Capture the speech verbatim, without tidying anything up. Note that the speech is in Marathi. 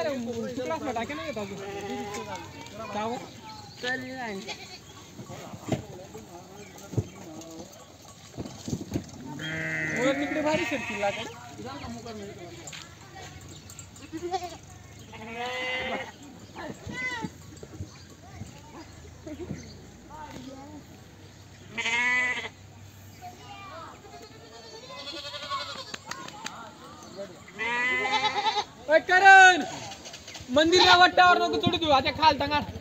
क्लासला टाके नाही येत अजून का हो चल नाही वर तिकडे भारी शेती लागेल जा ना मुका मिळतो करण मंदिर वाटावर नको चढू देऊ आता खाल टांगा